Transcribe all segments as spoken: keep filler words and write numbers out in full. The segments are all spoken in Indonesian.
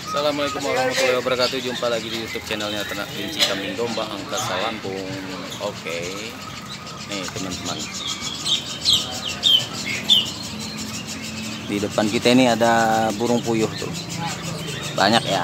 Assalamualaikum warahmatullahi wabarakatuh. Jumpa lagi di YouTube channelnya Ternak Kelinci Kambing Domba Angkasa Lampung. Oke, nih teman-teman, di depan kita ini ada burung puyuh tuh, banyak ya.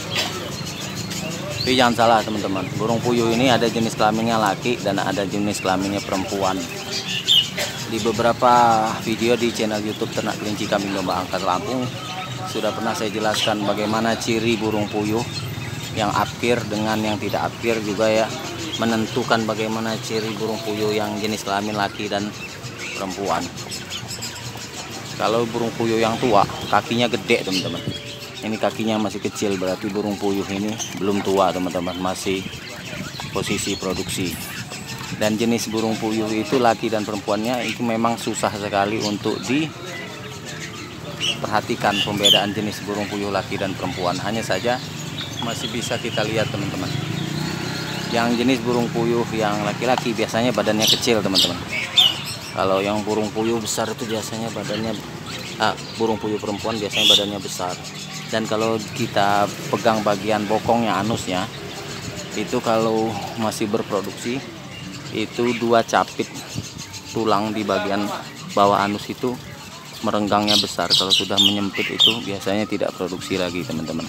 Tapi jangan salah teman-teman, burung puyuh ini ada jenis kelaminnya laki dan ada jenis kelaminnya perempuan. Di beberapa video di channel YouTube Ternak Kelinci Kambing Domba Angkasa Lampung sudah pernah saya jelaskan bagaimana ciri burung puyuh yang apkir dengan yang tidak apkir, juga ya menentukan bagaimana ciri burung puyuh yang jenis kelamin laki dan perempuan. Kalau burung puyuh yang tua kakinya gede teman-teman, ini kakinya masih kecil, berarti burung puyuh ini belum tua teman-teman, masih posisi produksi. Dan jenis burung puyuh itu laki dan perempuannya itu memang susah sekali untuk diperhatikan pembedaan jenis burung puyuh laki dan perempuan. Hanya saja masih bisa kita lihat teman-teman, yang jenis burung puyuh yang laki-laki biasanya badannya kecil teman-teman. Kalau yang burung puyuh besar itu biasanya badannya ah, burung puyuh perempuan biasanya badannya besar. Dan kalau kita pegang bagian bokongnya, anusnya, itu kalau masih berproduksi itu dua capit tulang di bagian bawah anus itu merenggangnya besar. Kalau sudah menyempit itu biasanya tidak produksi lagi teman-teman.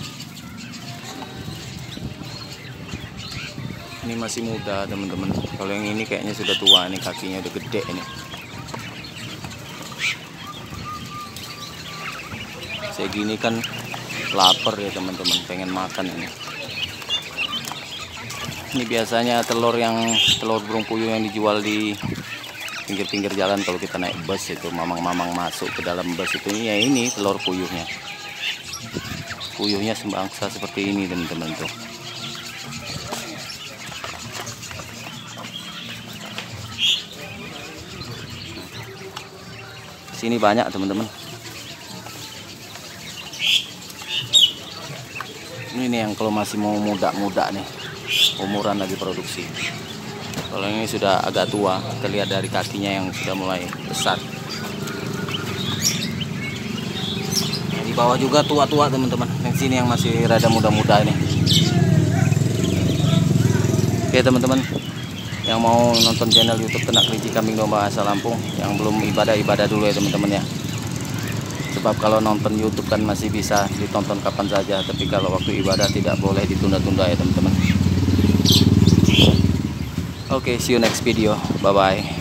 Ini masih muda teman-teman. Kalau yang ini kayaknya sudah tua, ini kakinya udah gede ini. Saya gini kan lapar ya teman-teman, pengen makan ini. Ini biasanya telur yang telur burung puyuh yang dijual di pinggir-pinggir jalan. Kalau kita naik bus itu mamang-mamang masuk ke dalam bus itu, ya ini telur puyuhnya. Puyuhnya sebangsa seperti ini teman-teman tuh. Sini banyak teman-teman. Ini nih yang kalau masih mau muda-muda nih, umuran lagi produksi. Kalau ini sudah agak tua, kita lihat dari kakinya yang sudah mulai besar. Nah, di bawah juga tua-tua teman-teman. Yang sini yang masih rada muda-muda ini. Oke teman-teman, yang mau nonton channel YouTube Ternak Kelinci Kambing Domba Angkasa Lampung, yang belum ibadah-ibadah dulu ya teman-teman ya. Sebab kalau nonton YouTube kan masih bisa ditonton kapan saja, tapi kalau waktu ibadah tidak boleh ditunda-tunda ya teman-teman. Oke, okay, see you next video. Bye bye.